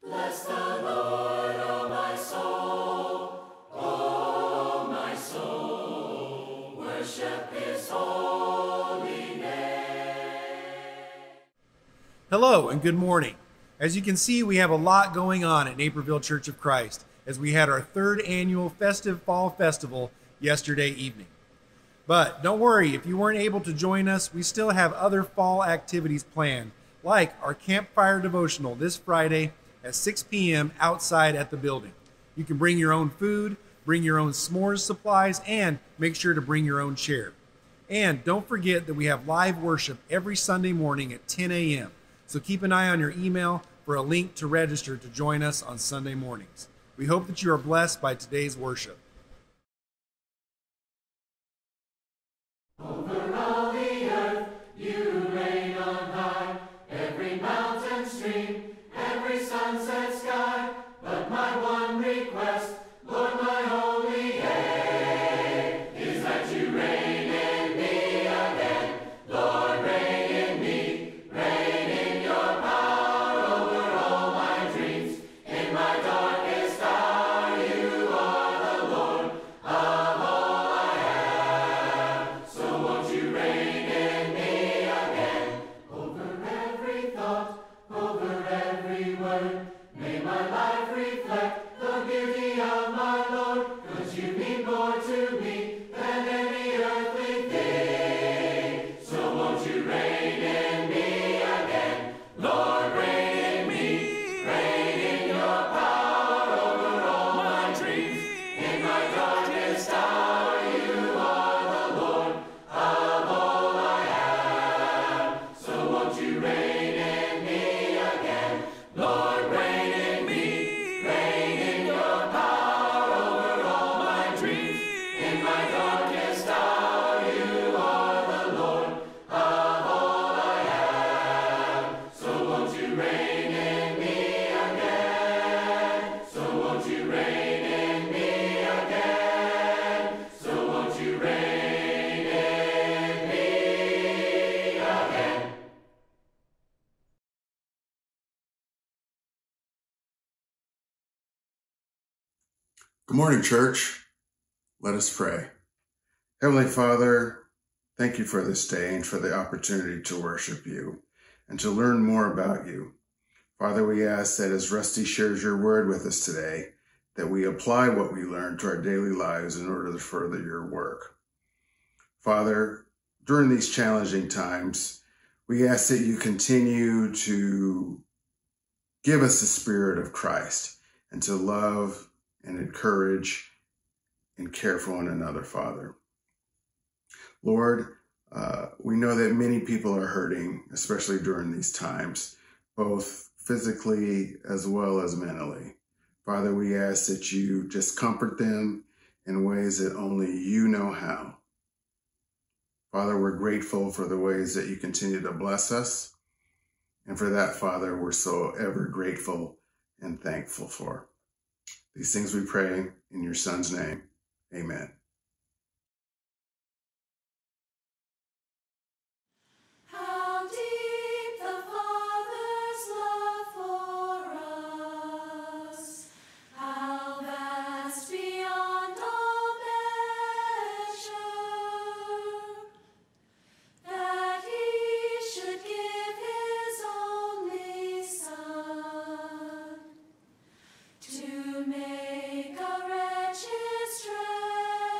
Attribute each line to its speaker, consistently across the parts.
Speaker 1: Bless the Lord, oh my soul, worship his holy name.
Speaker 2: Hello and good morning. As you can see, we have a lot going on at Naperville Church of Christ as we had our third annual Festive Fall Festival yesterday evening. But don't worry, if you weren't able to join us, we still have other fall activities planned, like our campfire devotional this Friday at 6 p.m. outside at the building. You can bring your own food, bring your own s'mores supplies, and make sure to bring your own chair. And don't forget that we have live worship every Sunday morning at 10 a.m. So keep an eye on your email for a link to register to join us on Sunday mornings. We hope that you are blessed by today's worship.
Speaker 1: Over all the earth, you reign on high, every mountain stream, every sunset sky. But my one request, Lord, my holy aim, is that you reign in me again. Lord, reign in me, reign in your power over all my dreams. In my darkest hour, you are the Lord of all I have. So won't you reign in me again, over every thought, over every word. May my life reflect the beauty of my Lord, 'cause you mean more to me than any earthly thing. So won't you reign in me again, Lord, reign in me, reign in your power over all my dreams. In my darkest hour, you are the Lord of all I have. So won't you reign in me again, Lord, reign in me, reign in your power over all my dreams. In my darkest hour, you are the Lord of all I have. So won't you reign in me again? So won't you reign in me again? So won't you reign in me again?
Speaker 3: Good morning, church. Let us pray. Heavenly Father, thank you for this day and for the opportunity to worship you and to learn more about you. Father, we ask that as Rusty shares your word with us today, that we apply what we learn to our daily lives in order to further your work. Father, during these challenging times, we ask that you continue to give us the spirit of Christ and to love and encourage and care for one another, Father. Lord, we know that many people are hurting, especially during these times, both physically as well as mentally. Father, we ask that you just comfort them in ways that only you know how. Father, we're grateful for the ways that you continue to bless us. And for that, Father, we're so ever grateful and thankful for. These things we pray in your Son's name. Amen.
Speaker 1: How deep the Father's love for us, how vast beyond all measure, that he should give his only Son, to make a wretched strength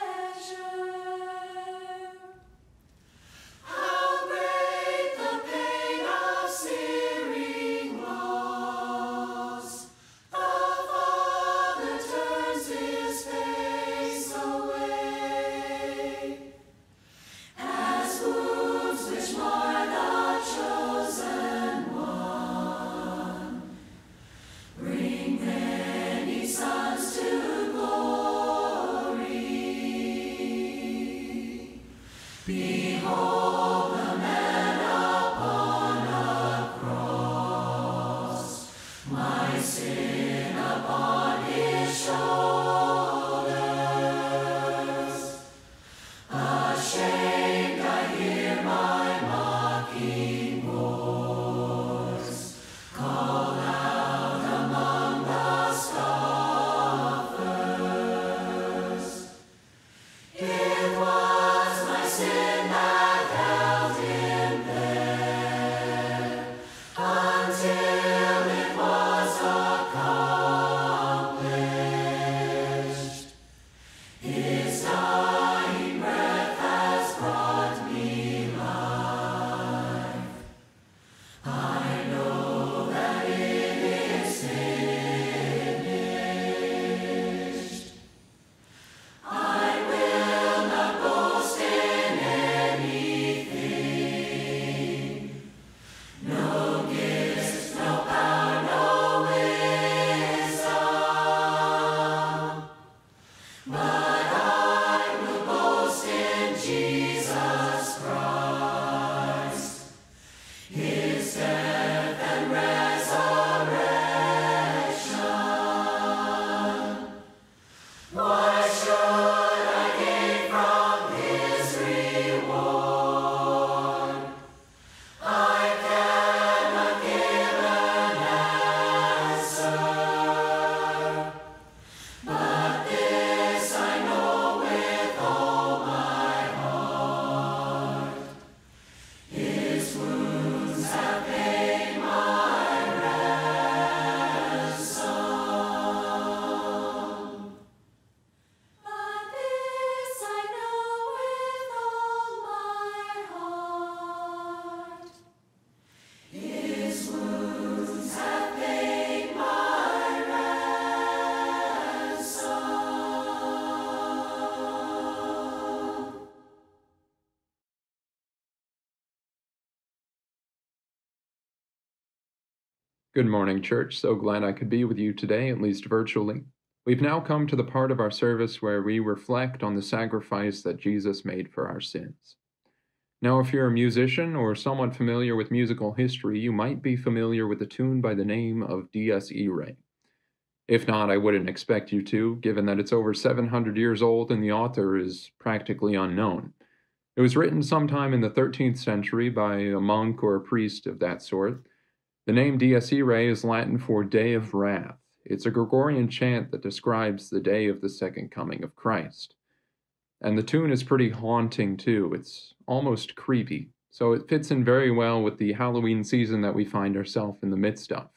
Speaker 4: Good morning, church. So glad I could be with you today, at least virtually. We've now come to the part of our service where we reflect on the sacrifice that Jesus made for our sins. Now, if you're a musician or somewhat familiar with musical history, you might be familiar with a tune by the name of Dies Irae. If not, I wouldn't expect you to, given that it's over 700 years old and the author is practically unknown. It was written sometime in the 13th century by a monk or a priest of that sort. The name Dies Irae is Latin for Day of Wrath. It's a Gregorian chant that describes the day of the second coming of Christ. And the tune is pretty haunting too. It's almost creepy. So it fits in very well with the Halloween season that we find ourselves in the midst of.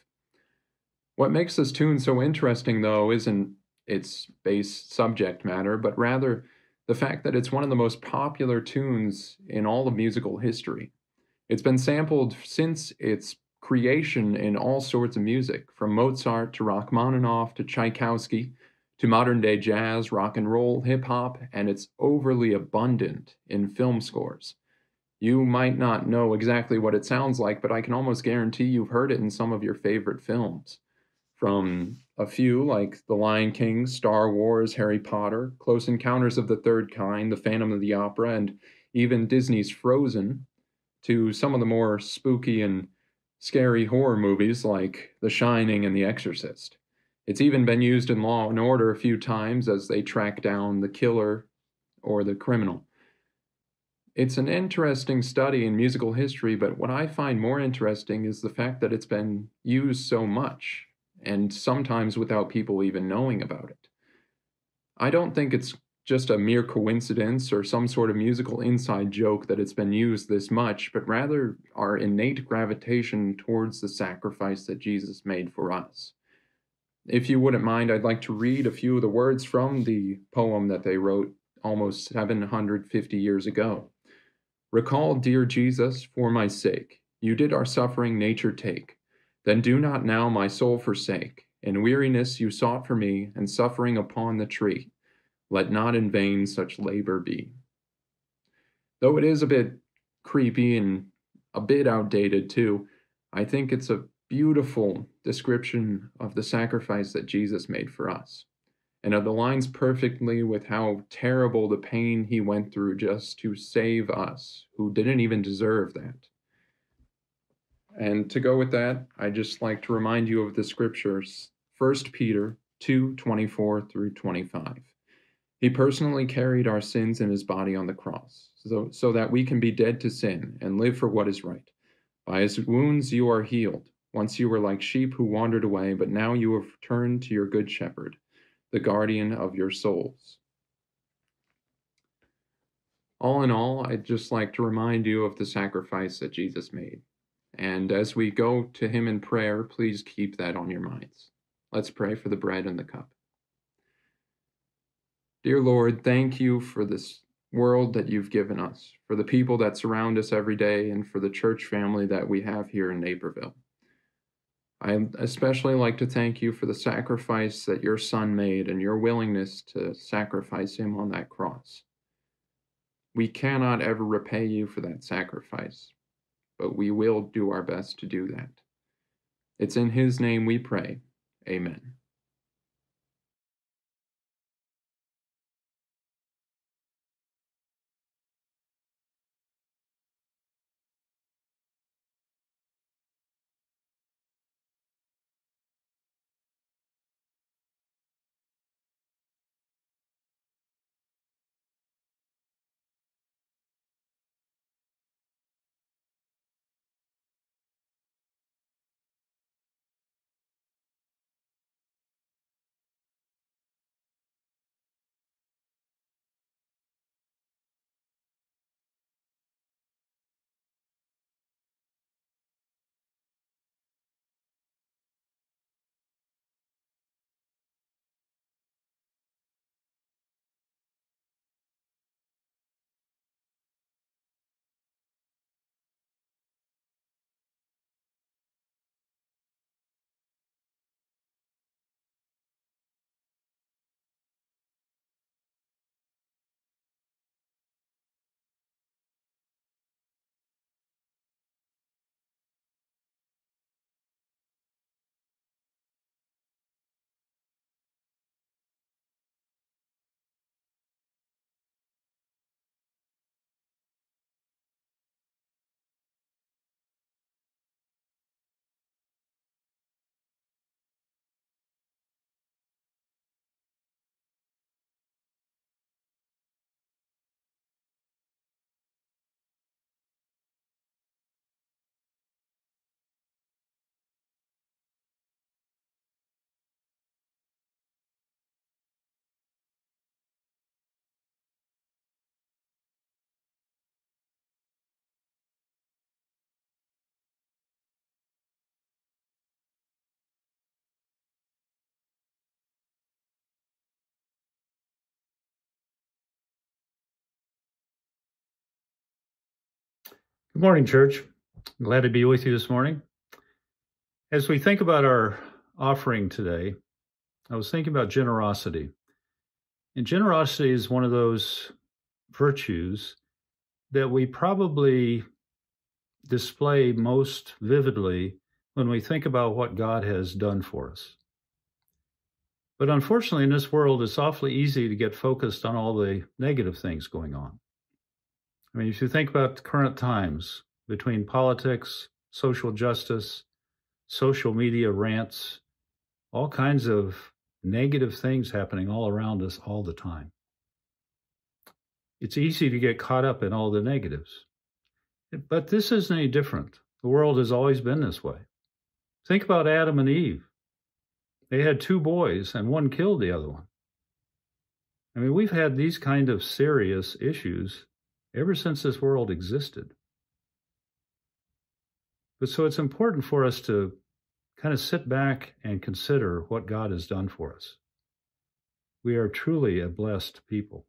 Speaker 4: What makes this tune so interesting, though, isn't its base subject matter, but rather the fact that it's one of the most popular tunes in all of musical history. It's been sampled since its creation in all sorts of music, from Mozart to Rachmaninoff to Tchaikovsky to modern-day jazz, rock and roll, hip-hop, and it's overly abundant in film scores. You might not know exactly what it sounds like, but I can almost guarantee you've heard it in some of your favorite films. From a few like The Lion King, Star Wars, Harry Potter, Close Encounters of the Third Kind, The Phantom of the Opera, and even Disney's Frozen, to some of the more spooky and scary horror movies like The Shining and The Exorcist. It's even been used in Law and Order a few times as they track down the killer or the criminal. It's an interesting study in musical history, but what I find more interesting is the fact that it's been used so much, and sometimes without people even knowing about it. I don't think it's just a mere coincidence or some sort of musical inside joke that it's been used this much, but rather our innate gravitation towards the sacrifice that Jesus made for us. If you wouldn't mind, I'd like to read a few of the words from the poem that they wrote almost 750 years ago. Recall, dear Jesus, for my sake, you did our suffering nature take. Then do not now my soul forsake. In weariness you sought for me, and suffering upon the tree. Let not in vain such labor be. Though it is a bit creepy and a bit outdated too, I think it's a beautiful description of the sacrifice that Jesus made for us. And it aligns perfectly with how terrible the pain he went through just to save us, who didn't even deserve that. And to go with that, I'd just like to remind you of the scriptures, 1 Peter 2:24 through 25. He personally carried our sins in his body on the cross, so that we can be dead to sin and live for what is right. By his wounds you are healed. Once you were like sheep who wandered away, but now you have returned to your good shepherd, the guardian of your souls. All in all, I'd just like to remind you of the sacrifice that Jesus made. And as we go to him in prayer, please keep that on your minds. Let's pray for the bread and the cup. Dear Lord, thank you for this world that you've given us, for the people that surround us every day, and for the church family that we have here in Naperville. I especially like to thank you for the sacrifice that your son made and your willingness to sacrifice him on that cross. We cannot ever repay you for that sacrifice, but we will do our best to do that. It's in his name we pray. Amen.
Speaker 5: Good morning, church. I'm glad to be with you this morning. As we think about our offering today, I was thinking about generosity. And generosity is one of those virtues that we probably display most vividly when we think about what God has done for us. But unfortunately, in this world, it's awfully easy to get focused on all the negative things going on. I mean, if you think about the current times between politics, social justice, social media rants, all kinds of negative things happening all around us all the time. It's easy to get caught up in all the negatives. But this isn't any different. The world has always been this way. Think about Adam and Eve. They had 2 boys and one killed the other one. I mean, we've had these kind of serious issues ever since this world existed. But so it's important for us to kind of sit back and consider what God has done for us. We are truly a blessed people.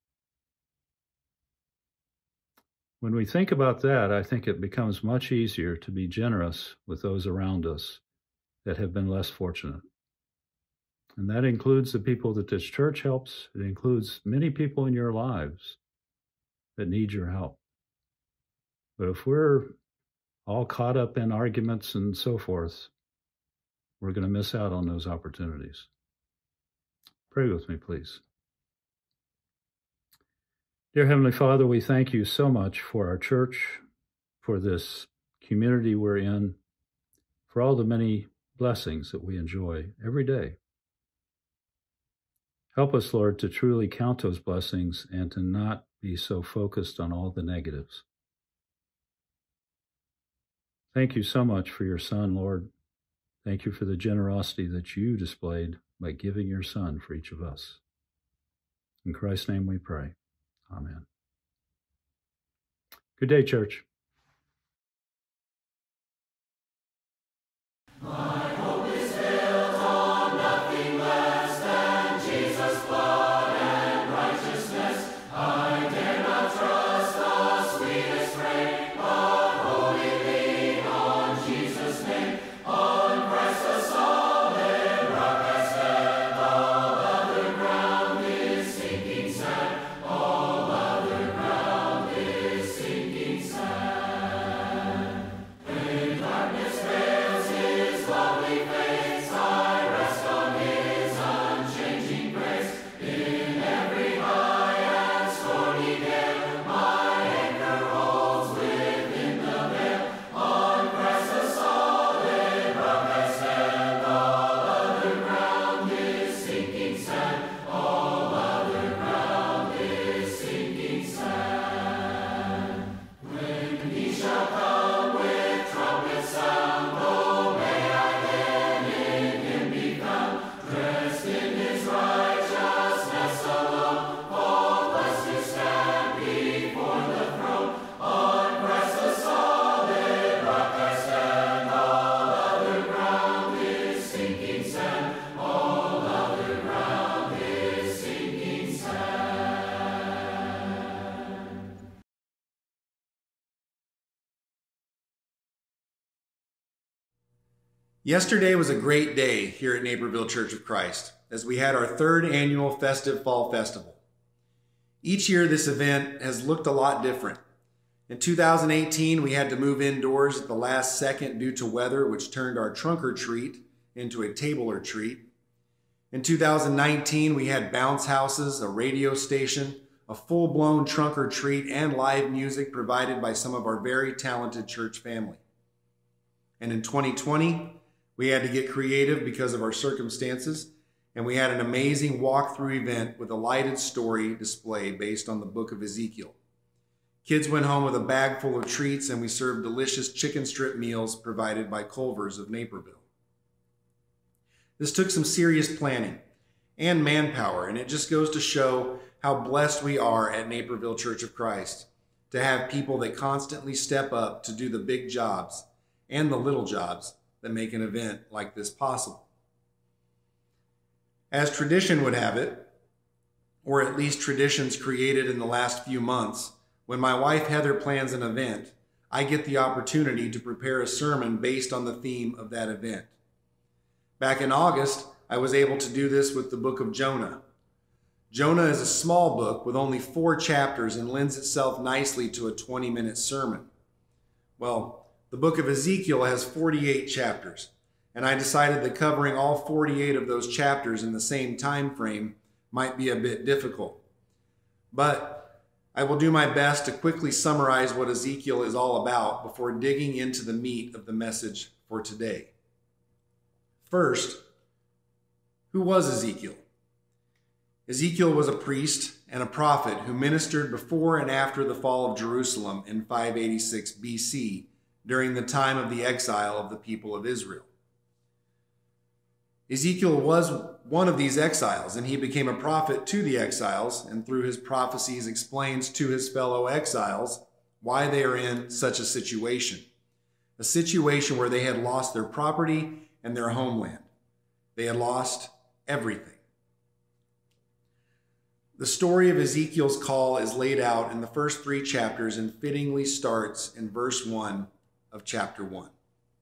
Speaker 5: When we think about that, I think it becomes much easier to be generous with those around us that have been less fortunate. And that includes the people that this church helps. It includes many people in your lives that need your help. But if we're all caught up in arguments and so forth, we're going to miss out on those opportunities. Pray with me, please. Dear Heavenly Father, we thank you so much for our church, for this community we're in, for all the many blessings that we enjoy every day. Help us, Lord, to truly count those blessings and to not be so focused on all the negatives. Thank you so much for your Son, Lord. Thank you for the generosity that you displayed by giving your Son for each of us. In Christ's name we pray. Amen. Good day, church.
Speaker 2: Yesterday was a great day here at Naperville Church of Christ as we had our 3rd annual Festive Fall Festival. Each year this event has looked a lot different. In 2018, we had to move indoors at the last second due to weather, which turned our trunk or treat into a table or treat. In 2019, we had bounce houses, a radio station, a full-blown trunk or treat, and live music provided by some of our very talented church family. And in 2020, we had to get creative because of our circumstances, and we had an amazing walkthrough event with a lighted story display based on the book of Ezekiel. Kids went home with a bag full of treats, and we served delicious chicken strip meals provided by Culver's of Naperville. This took some serious planning and manpower, and it just goes to show how blessed we are at Naperville Church of Christ to have people that constantly step up to do the big jobs and the little jobs that make an event like this possible. As tradition would have it, or at least traditions created in the last few months, when my wife Heather plans an event, I get the opportunity to prepare a sermon based on the theme of that event. Back in August, I was able to do this with the book of Jonah. Jonah is a small book with only 4 chapters and lends itself nicely to a 20-minute sermon. Well, the book of Ezekiel has 48 chapters, and I decided that covering all 48 of those chapters in the same time frame might be a bit difficult. But I will do my best to quickly summarize what Ezekiel is all about before digging into the meat of the message for today. First, who was Ezekiel? Ezekiel was a priest and a prophet who ministered before and after the fall of Jerusalem in 586 BC during the time of the exile of the people of Israel. Ezekiel was one of these exiles, and he became a prophet to the exiles, and through his prophecies explains to his fellow exiles why they are in such a situation where they had lost their property and their homeland. They had lost everything. The story of Ezekiel's call is laid out in the first 3 chapters and fittingly starts in verse 1 of chapter 1.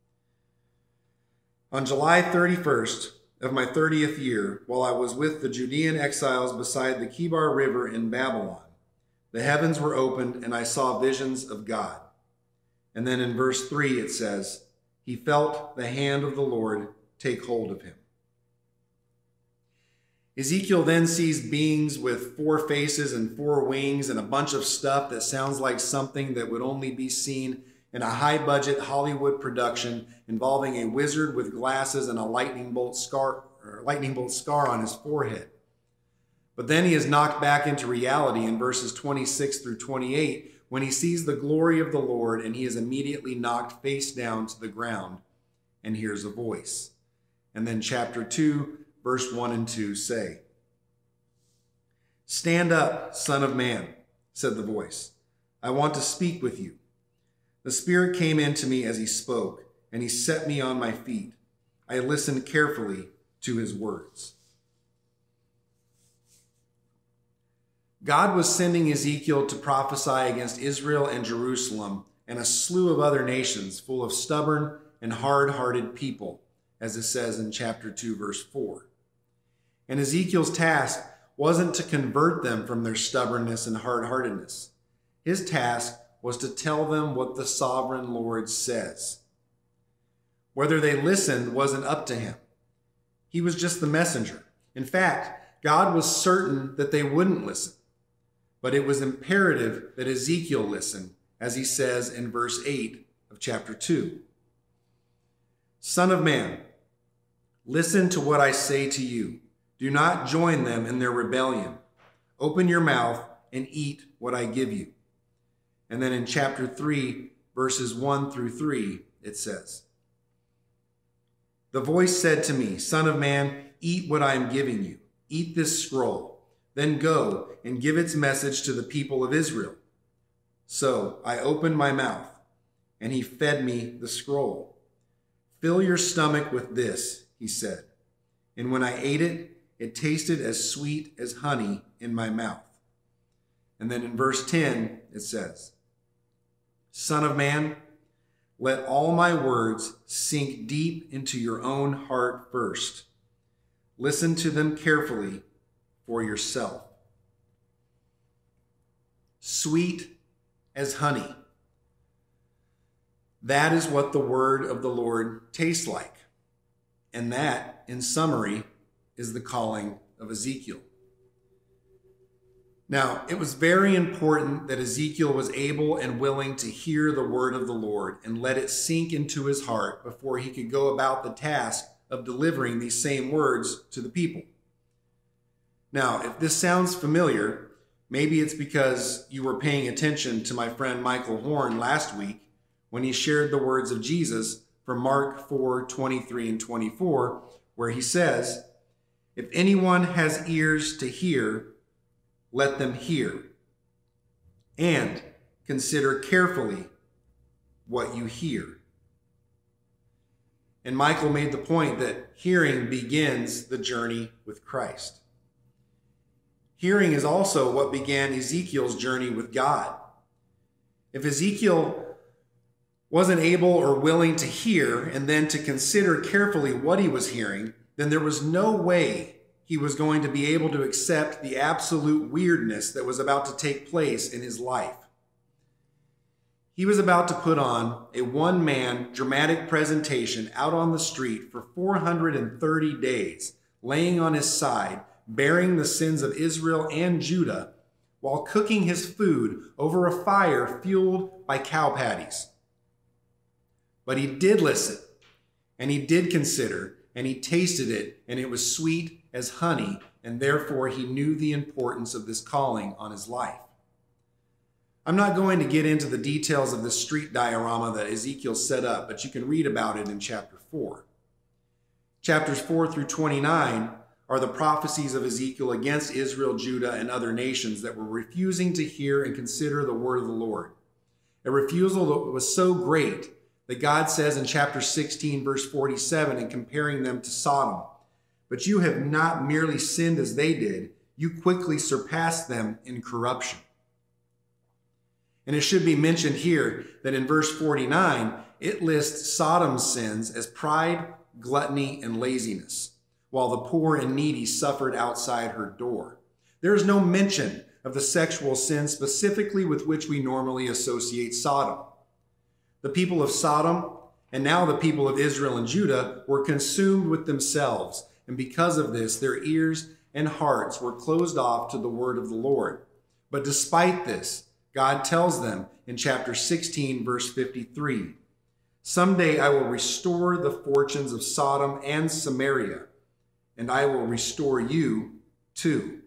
Speaker 2: On July 31st of my 30th year, while I was with the Judean exiles beside the Kibar River in Babylon, the heavens were opened and I saw visions of God. And then in verse 3 it says, he felt the hand of the Lord take hold of him. Ezekiel then sees beings with 4 faces and 4 wings and a bunch of stuff that sounds like something that would only be seen in a high-budget Hollywood production involving a wizard with glasses and a lightning bolt scar on his forehead. But then he is knocked back into reality in verses 26 through 28 when he sees the glory of the Lord, and he is immediately knocked face down to the ground and hears a voice. And then chapter 2, verse 1 and 2 say, "Stand up, Son of Man," said the voice. "I want to speak with you." The Spirit came into me as he spoke, and he set me on my feet. I listened carefully to his words. God was sending Ezekiel to prophesy against Israel and Jerusalem and a slew of other nations full of stubborn and hard-hearted people, as it says in chapter 2, verse 4. And Ezekiel's task wasn't to convert them from their stubbornness and hard-heartedness. His task was to tell them what the sovereign Lord says. Whether they listened wasn't up to him. He was just the messenger. In fact, God was certain that they wouldn't listen. But it was imperative that Ezekiel listen, as he says in verse 8 of chapter 2. "Son of man, listen to what I say to you. Do not join them in their rebellion. Open your mouth and eat what I give you." And then in chapter 3, verses 1 through 3, it says, "The voice said to me, 'Son of man, eat what I am giving you. Eat this scroll. Then go and give its message to the people of Israel.' So I opened my mouth, and he fed me the scroll. 'Fill your stomach with this,' he said. And when I ate it, it tasted as sweet as honey in my mouth." And then in verse 10, it says, "Son of man, let all my words sink deep into your own heart first. Listen to them carefully for yourself." Sweet as honey. That is what the word of the Lord tastes like. And that, in summary, is the calling of Ezekiel. Now, it was very important that Ezekiel was able and willing to hear the word of the Lord and let it sink into his heart before he could go about the task of delivering these same words to the people. Now, if this sounds familiar, maybe it's because you were paying attention to my friend Michael Horn last week when he shared the words of Jesus from Mark 4:23 and 24, where he says, "If anyone has ears to hear, let them hear, and consider carefully what you hear." And Michael made the point that hearing begins the journey with Christ. Hearing is also what began Ezekiel's journey with God. If Ezekiel wasn't able or willing to hear and then to consider carefully what he was hearing, then there was no way he was going to be able to accept the absolute weirdness that was about to take place in his life. He was about to put on a one-man dramatic presentation out on the street for 430 days, laying on his side, bearing the sins of Israel and Judah, while cooking his food over a fire fueled by cow patties. But he did listen, and he did consider, and he tasted it, and it was sweet as honey, and therefore he knew the importance of this calling on his life. I'm not going to get into the details of the street diorama that Ezekiel set up, but you can read about it in chapter 4. Chapters 4 through 29 are the prophecies of Ezekiel against Israel, Judah, and other nations that were refusing to hear and consider the word of the Lord. A refusal that was so great that God says in chapter 16, verse 47, in comparing them to Sodom, "But you have not merely sinned as they did, you quickly surpassed them in corruption." And it should be mentioned here that in verse 49, it lists Sodom's sins as pride, gluttony, and laziness, while the poor and needy suffered outside her door. There is no mention of the sexual sin specifically with which we normally associate Sodom. The people of Sodom, and now the people of Israel and Judah, were consumed with themselves, and because of this, their ears and hearts were closed off to the word of the Lord. But despite this, God tells them in chapter 16, verse 53, "Someday I will restore the fortunes of Sodom and Samaria, and I will restore you too."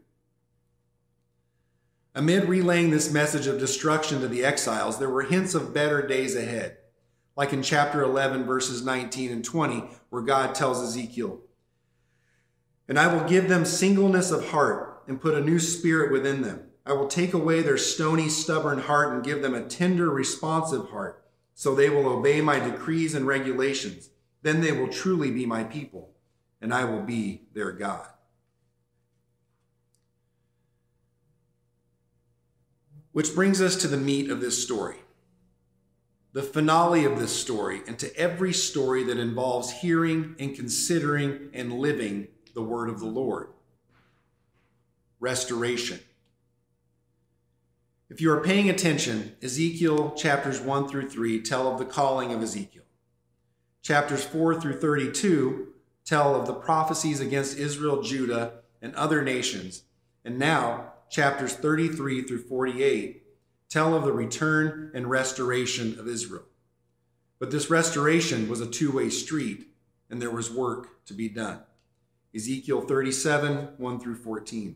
Speaker 2: Amid relaying this message of destruction to the exiles, there were hints of better days ahead, like in chapter 11, verses 19 and 20, where God tells Ezekiel, "And I will give them singleness of heart and put a new spirit within them. I will take away their stony, stubborn heart and give them a tender, responsive heart, so they will obey my decrees and regulations. Then they will truly be my people, and I will be their God." Which brings us to the meat of this story, the finale of this story, and to every story that involves hearing and considering and living the word of the Lord. Restoration. If you are paying attention, Ezekiel chapters 1 through 3 tell of the calling of Ezekiel. Chapters 4 through 32 tell of the prophecies against Israel, Judah, and other nations. And now, chapters 33 through 48 tell of the return and restoration of Israel. But this restoration was a two-way street, and there was work to be done. Ezekiel 37, 1 through 14.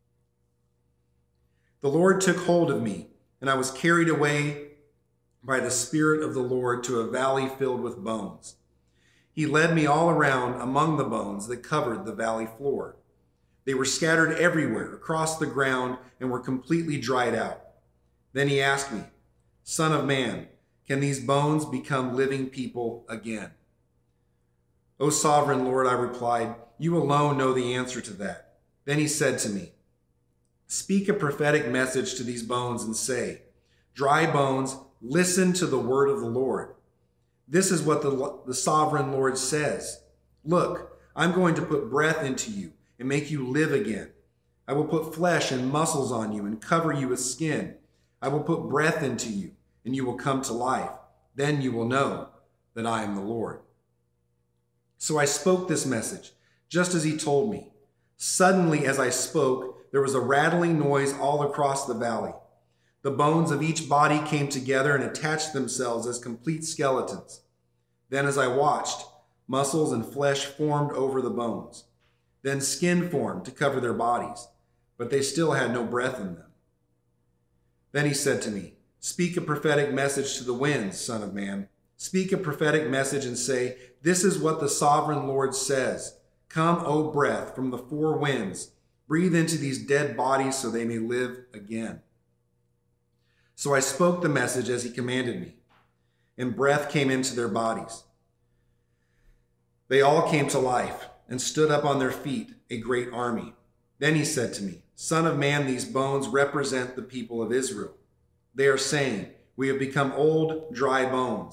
Speaker 2: "The Lord took hold of me, and I was carried away by the Spirit of the Lord to a valley filled with bones. He led me all around among the bones that covered the valley floor. They were scattered everywhere across the ground and were completely dried out. Then he asked me, 'Son of man, can these bones become living people again?' 'O sovereign Lord,' I replied, 'you alone know the answer to that.' Then he said to me, 'Speak a prophetic message to these bones and say, "Dry bones, listen to the word of the Lord. This is what the sovereign Lord says. Look, I'm going to put breath into you and make you live again. I will put flesh and muscles on you and cover you with skin. I will put breath into you, and you will come to life. Then you will know that I am the Lord." So I spoke this message, just as he told me. Suddenly, as I spoke, there was a rattling noise all across the valley. The bones of each body came together and attached themselves as complete skeletons. Then as I watched, muscles and flesh formed over the bones. Then skin formed to cover their bodies, but they still had no breath in them. Then he said to me, "Speak a prophetic message to the winds, Son of man. Speak a prophetic message and say, "This is what the sovereign Lord says. Come, O breath, from the four winds. Breathe into these dead bodies so they may live again." So I spoke the message as he commanded me, and breath came into their bodies. They all came to life and stood up on their feet, a great army. Then he said to me, "Son of man, these bones represent the people of Israel. They are saying, 'We have become old, dry bones.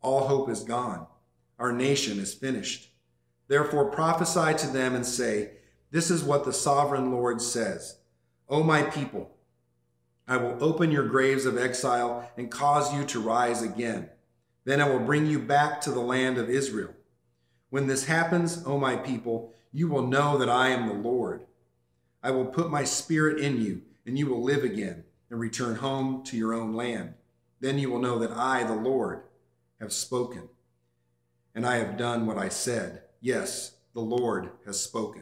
Speaker 2: All hope is gone. Our nation is finished. Therefore prophesy to them and say, this is what the sovereign Lord says. O my people, I will open your graves of exile and cause you to rise again. Then I will bring you back to the land of Israel. When this happens, O my people, you will know that I am the Lord. I will put my spirit in you, and you will live again and return home to your own land. Then you will know that I, the Lord, have spoken, and I have done what I said. Yes, the Lord has spoken.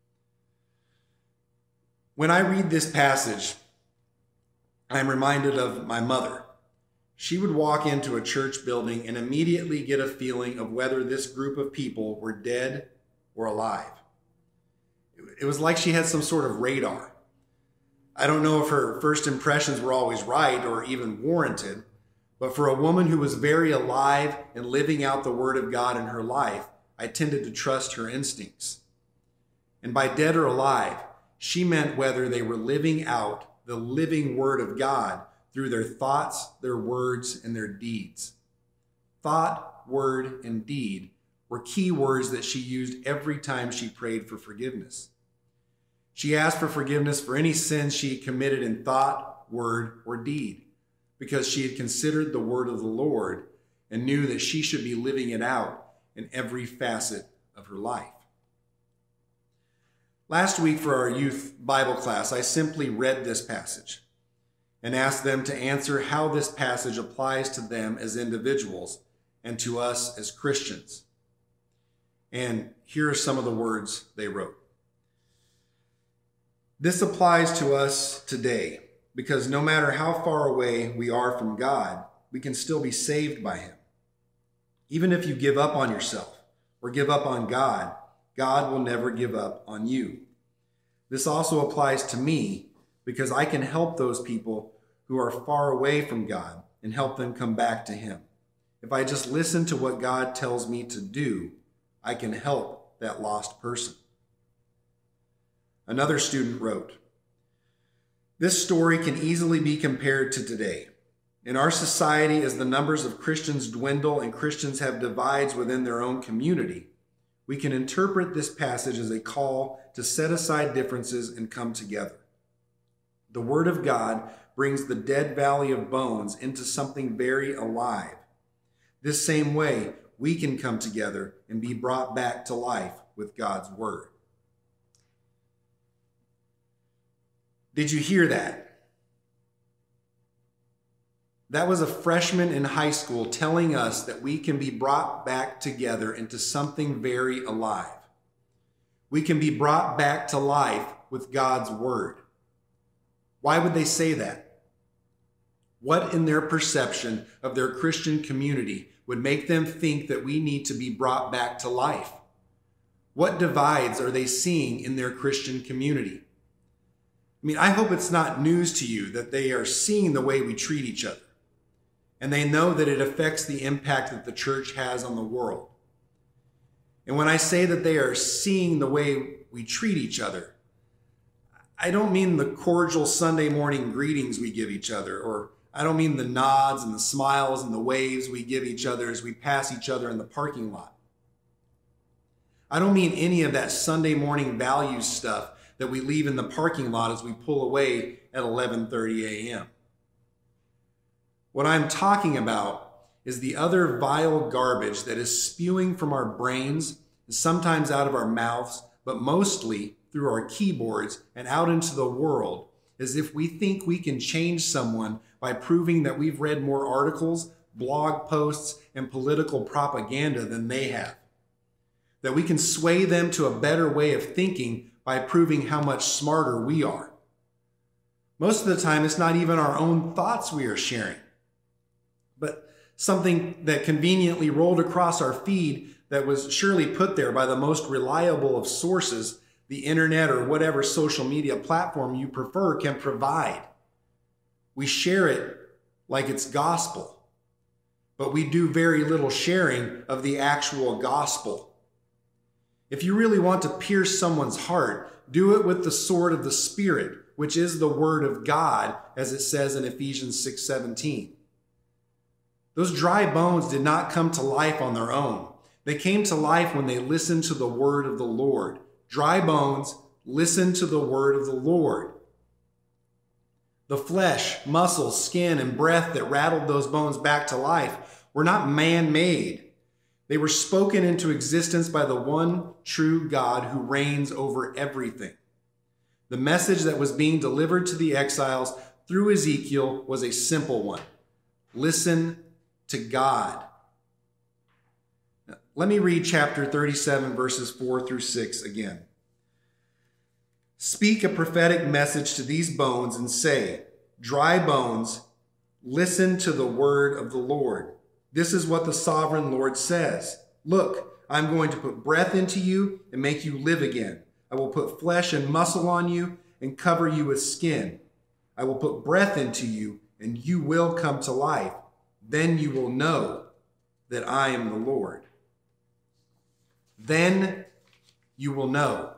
Speaker 2: When I read this passage, I am reminded of my mother. She would walk into a church building and immediately get a feeling of whether this group of people were dead or alive. It was like she had some sort of radar. I don't know if her first impressions were always right or even warranted, but for a woman who was very alive and living out the Word of God in her life, I tended to trust her instincts. And by dead or alive, she meant whether they were living out the living Word of God through their thoughts, their words, and their deeds. Thought, word, and deed were key words that she used every time she prayed for forgiveness. She asked for forgiveness for any sins she had committed in thought, word, or deed, because she had considered the word of the Lord and knew that she should be living it out in every facet of her life. Last week for our youth Bible class, I simply read this passage and asked them to answer how this passage applies to them as individuals and to us as Christians. And here are some of the words they wrote. This applies to us today because no matter how far away we are from God, we can still be saved by Him. Even if you give up on yourself or give up on God, God will never give up on you. This also applies to me because I can help those people who are far away from God and help them come back to Him. If I just listen to what God tells me to do, I can help that lost person. Another student wrote, this story can easily be compared to today. In our society, as the numbers of Christians dwindle and Christians have divides within their own community, we can interpret this passage as a call to set aside differences and come together. The Word of God brings the dead valley of bones into something very alive. This same way, we can come together and be brought back to life with God's Word. Did you hear that? That was a freshman in high school telling us that we can be brought back together into something very alive. We can be brought back to life with God's Word. Why would they say that? What in their perception of their Christian community would make them think that we need to be brought back to life? What divides are they seeing in their Christian community? I mean, I hope it's not news to you that they are seeing the way we treat each other, and they know that it affects the impact that the church has on the world. And when I say that they are seeing the way we treat each other, I don't mean the cordial Sunday morning greetings we give each other, or I don't mean the nods and the smiles and the waves we give each other as we pass each other in the parking lot. I don't mean any of that Sunday morning values stuff that we leave in the parking lot as we pull away at 11:30 a.m. What I'm talking about is the other vile garbage that is spewing from our brains, sometimes out of our mouths, but mostly through our keyboards and out into the world, as if we think we can change someone by proving that we've read more articles, blog posts, and political propaganda than they have. That we can sway them to a better way of thinking by proving how much smarter we are. Most of the time, it's not even our own thoughts we are sharing, but something that conveniently rolled across our feed that was surely put there by the most reliable of sources, the internet or whatever social media platform you prefer can provide. We share it like it's gospel, but we do very little sharing of the actual gospel. If you really want to pierce someone's heart, do it with the sword of the Spirit, which is the Word of God, as it says in Ephesians 6:17. Those dry bones did not come to life on their own. They came to life when they listened to the word of the Lord. Dry bones, listen to the word of the Lord. The flesh, muscles, skin, and breath that rattled those bones back to life were not man-made. They were spoken into existence by the one true God who reigns over everything. The message that was being delivered to the exiles through Ezekiel was a simple one. Listen to God. Now, let me read chapter 37, verses 4 through 6 again. Speak a prophetic message to these bones and say, dry bones, listen to the word of the Lord. This is what the sovereign Lord says. Look, I'm going to put breath into you and make you live again. I will put flesh and muscle on you and cover you with skin. I will put breath into you and you will come to life. Then you will know that I am the Lord. Then you will know.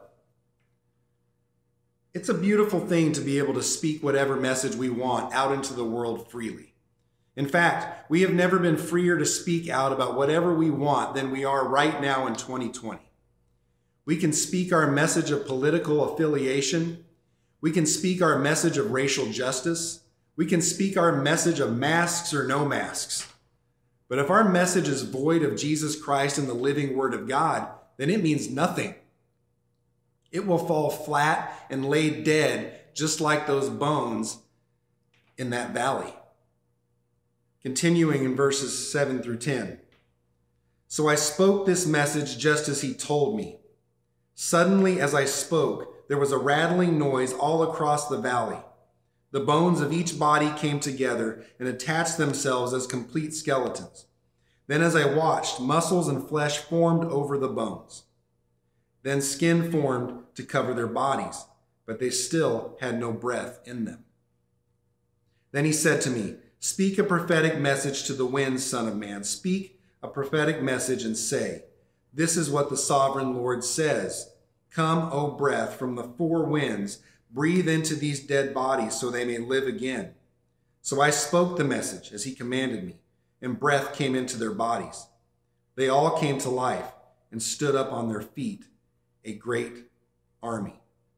Speaker 2: It's a beautiful thing to be able to speak whatever message we want out into the world freely. In fact, we have never been freer to speak out about whatever we want than we are right now in 2020. We can speak our message of political affiliation. We can speak our message of racial justice. We can speak our message of masks or no masks. But if our message is void of Jesus Christ and the living Word of God, then it means nothing. It will fall flat and lay dead, just like those bones in that valley. Continuing in verses 7 through 10. So I spoke this message just as he told me. Suddenly, as I spoke, there was a rattling noise all across the valley. The bones of each body came together and attached themselves as complete skeletons. Then as I watched, muscles and flesh formed over the bones. Then skin formed to cover their bodies, but they still had no breath in them. Then he said to me, speak a prophetic message to the winds, Son of Man. Speak a prophetic message and say, this is what the sovereign Lord says. Come, O breath, from the four winds, breathe into these dead bodies so they may live again. So I spoke the message as he commanded me, and breath came into their bodies. They all came to life and stood up on their feet, a great army.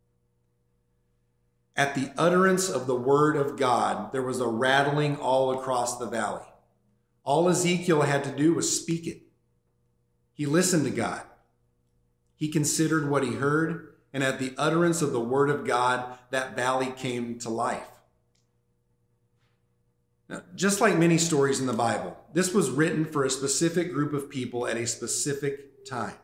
Speaker 2: At the utterance of the word of God, there was a rattling all across the valley. All Ezekiel had to do was speak it. He listened to God. He considered what he heard, and at the utterance of the word of God, that valley came to life. Now, just like many stories in the Bible, this was written for a specific group of people at a specific time.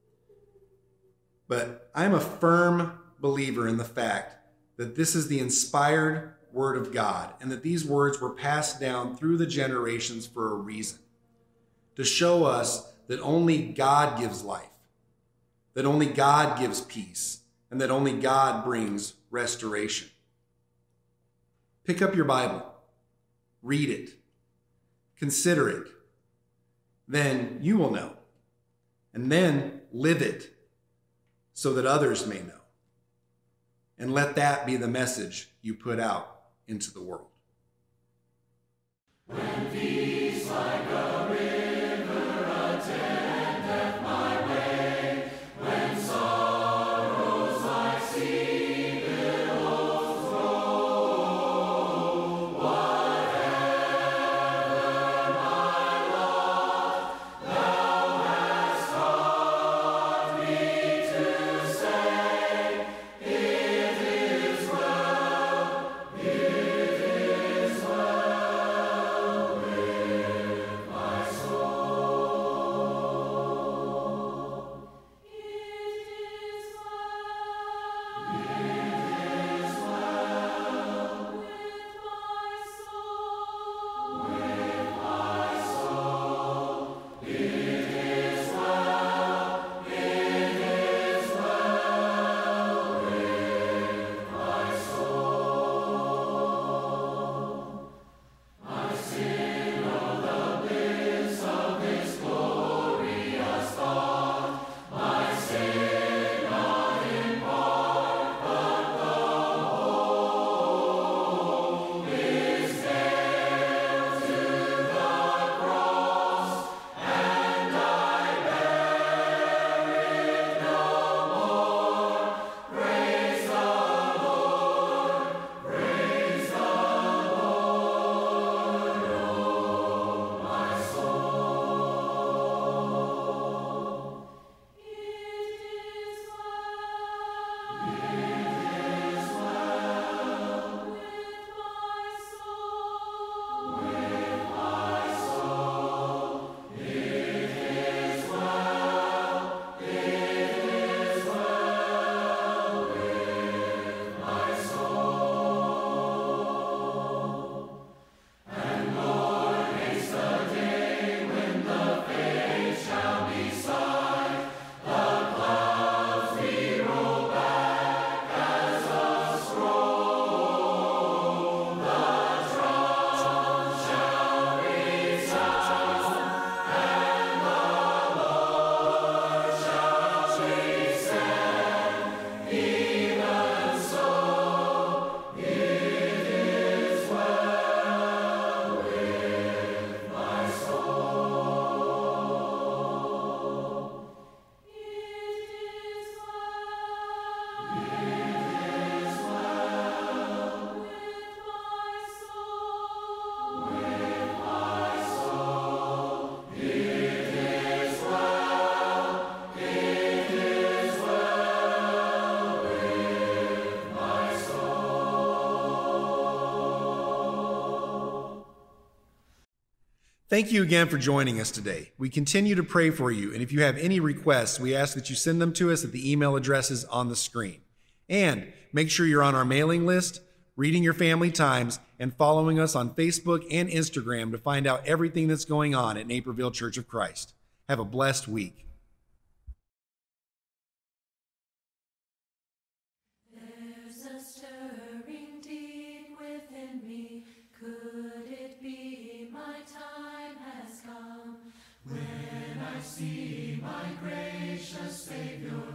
Speaker 2: But I'm a firm believer in the fact that this is the inspired word of God, and that these words were passed down through the generations for a reason, to show us that only God gives life, that only God gives peace, and that only God brings restoration. Pick up your Bible, read it, consider it, then you will know, and then live it so that others may know. And let that be the message you put out into the world.
Speaker 1: When peace like a river attendeth my way, when sorrows I see billows roll, whatever my lot, thou hast taught me to say, it is well with
Speaker 2: Thank you again for joining us today. We continue to pray for you, and if you have any requests, we ask that you send them to us at the email addresses on the screen. And make sure you're on our mailing list, reading your family times, and following us on Facebook and Instagram to find out everything that's going on at Naperville Church of Christ. Have a blessed week.
Speaker 1: There's a stirring deep within me. Could it be my time has come? When I see my gracious Savior